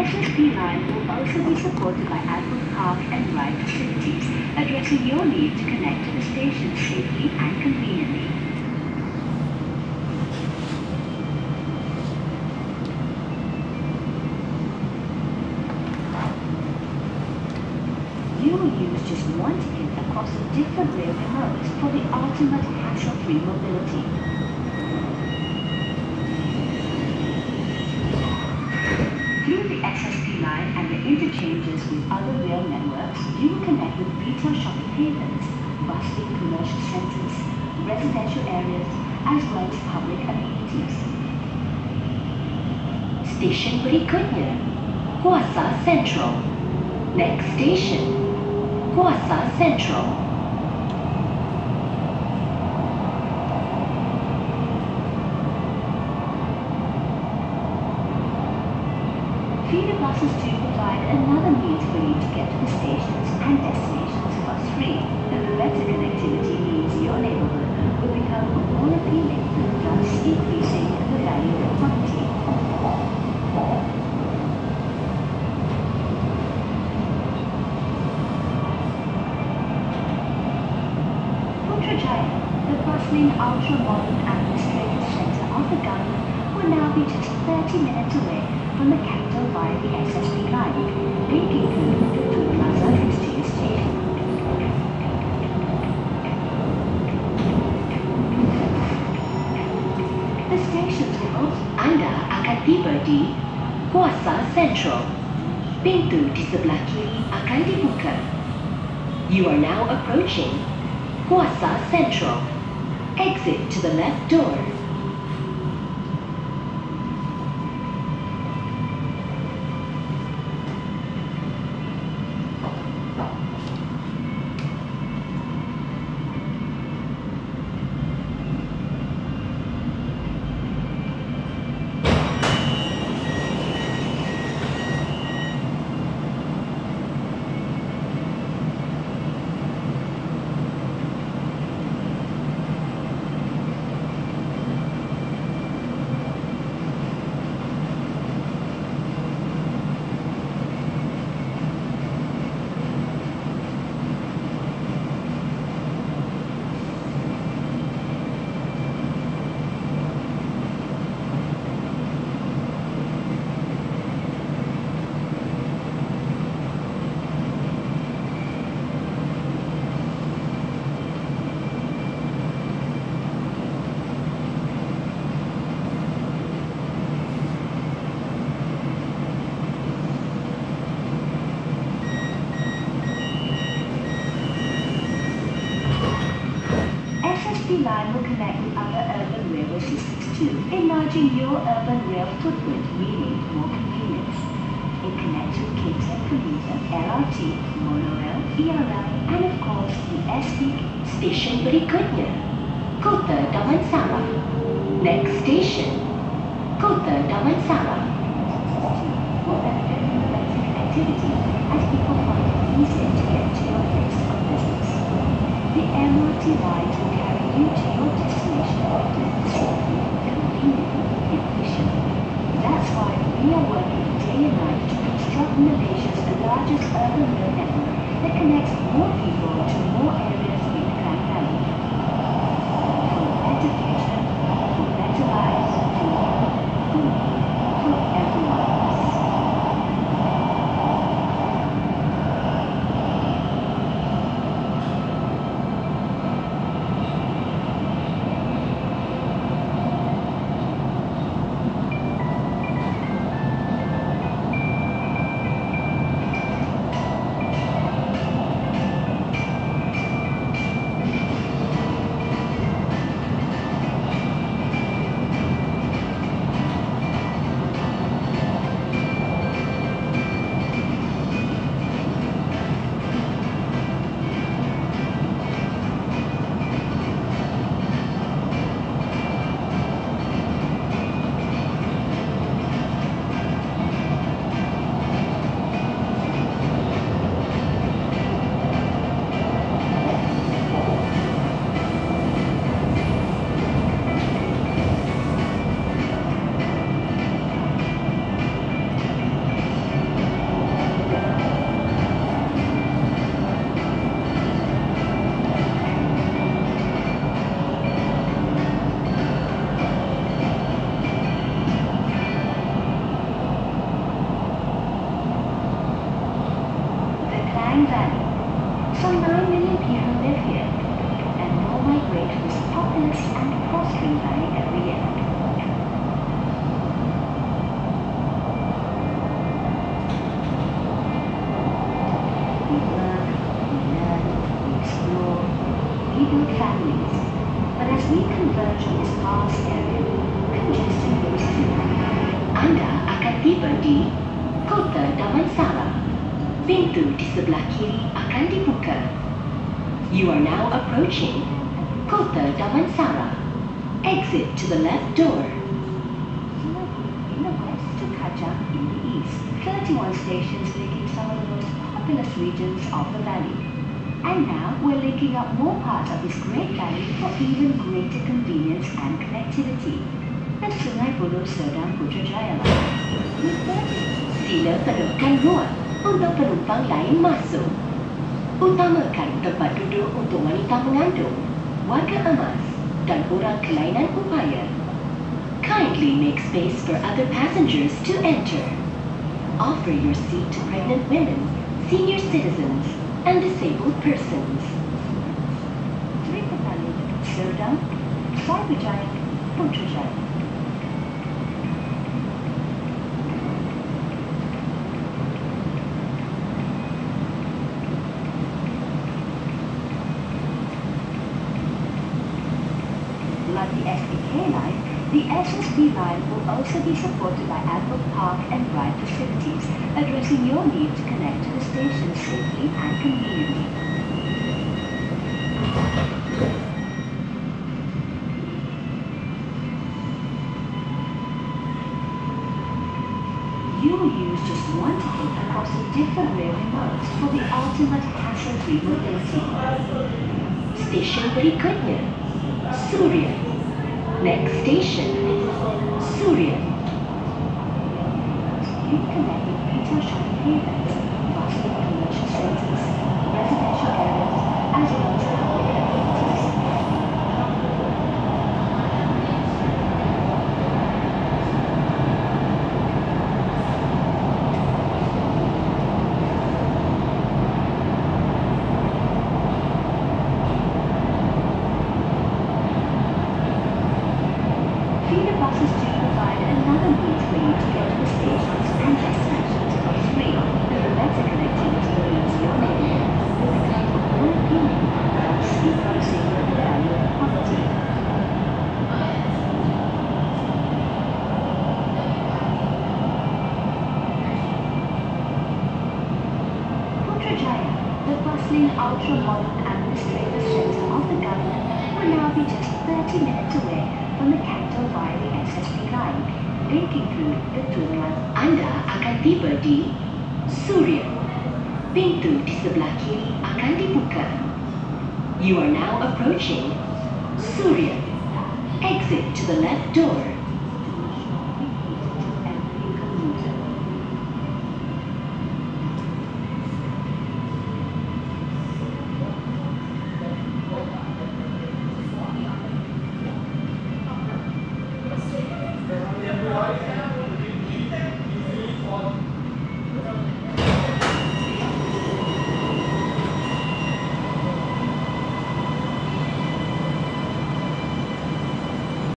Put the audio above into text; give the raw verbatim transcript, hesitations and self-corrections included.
S S P line will also be supported by ample park and ride facilities, addressing your need to connect to the station safely and conveniently. You will use just one ticket across the different railway modes for the ultimate hassle-free mobility. Through the S S P line and the interchanges with other rail networks, you will connect with retail shopping havens, bustling commercial centres, residential areas, as well as public amenities. Station Berikutnya, Kuasa Central. Next station, Kuasa Central. Feeder buses do provide another means for you to get to the stations and destinations bus free, and the better connectivity means your neighborhood will become more appealing, thus increasing the value of property. Putrajaya, the bustling ultra-modern administrative centre of the government, will now be just thirty minutes away from the capital via the S S P line, linking to Tun Plaza Exchange Station. The stations will also Anda akan tiba di Kuasa Central. Pintu di sebelah kiri akan dibuka. You are now approaching Kuasa Central. Exit to the left door. The line will connect with other urban railway systems too, enlarging your urban rail footprint, meaning more convenience. It connects with K T M commuter, L R T, monorail, E R L, and of course the S B Station Berikutnya, Kota Damansara. Next station, Kota Damansara. For benefit from the better connectivity as people find it easier to get to your place of business. The M R T lines will carry you to your destination safely, conveniently, efficiently. That's why we are working day and night to construct Malaysia's largest urban rail network that connects more people to more areas in Klang Valley. For a better future, for better lives, for you, for me, for everyone else. Klang Valley. Some nine million people live here, and more migrate to this populous and prospering valley every year. We work, we learn, we explore, we build families. But as we converge on this vast area, congestion grows too. Anda akan tiba di Kota Damansara. Pintu di sebelah kiri akan dibuka. You are now approaching Kota Damansara. Exit to the left door. In the west to Kajang in the east. thirty-one stations linking some of the most populous regions of the valley. And now we're linking up more parts of this great valley for even greater convenience and connectivity. Dan Sungai Buloh Serdang Putrajaya. Sila penuhkan ruang untuk penumpang lain masuk. Utamakan tempat duduk untuk wanita mengandung, warga emas, dan orang kelainan upaya. Kindly make space for other passengers to enter. Offer your seat to pregnant women, senior citizens, and disabled persons. Sri Petani, Serdang, Sarvijaya, Putrajaya. Like the S B K line, the S S B line will also be supported by ample park and ride facilities, addressing your need to connect to the station safely and conveniently. You will use just one ticket across the different railway modes for the ultimate hassle-free mobility. Station berikutnya, Surya. Next station, Surya. You connect with retail shopping havens, bustling commercial centers, residential areas, as well as public amenities. Feeder buses do provide another means for you to get to the stations and destinations for free. The better connectivity means your neighborhood will become more appealing without decreasing the value of property. Putrajaya, the bustling ultra-modern administrative centre of the government, will now be just thirty minutes away from the capital via the S S B line, linking through the Turunan. Anda akan tiba di Surya. Pintu di sebelah kiri akan dibuka. You are now approaching Surya. Exit to the left door.